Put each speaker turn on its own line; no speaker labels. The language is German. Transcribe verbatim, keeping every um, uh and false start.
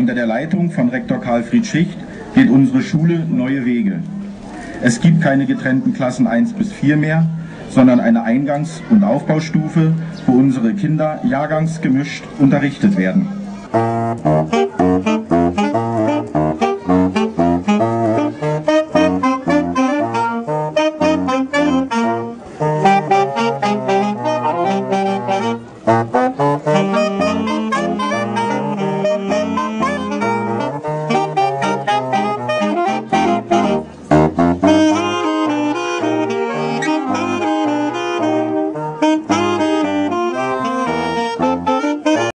Unter der Leitung von Rektor Karl-Fried Schicht geht unsere Schule neue Wege. Es gibt keine getrennten Klassen eins bis vier mehr, sondern eine Eingangs- und Aufbaustufe, wo unsere Kinder jahrgangsgemischt unterrichtet werden.